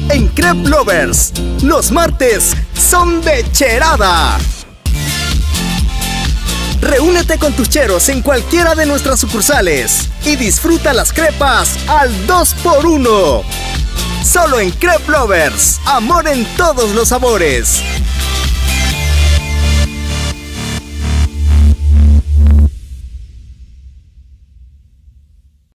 En Crepe Lovers, los martes son de cherada. Reúnete con tus cheros en cualquiera de nuestras sucursales y disfruta las crepas al 2x1. Solo en Crepe Lovers, amor en todos los sabores.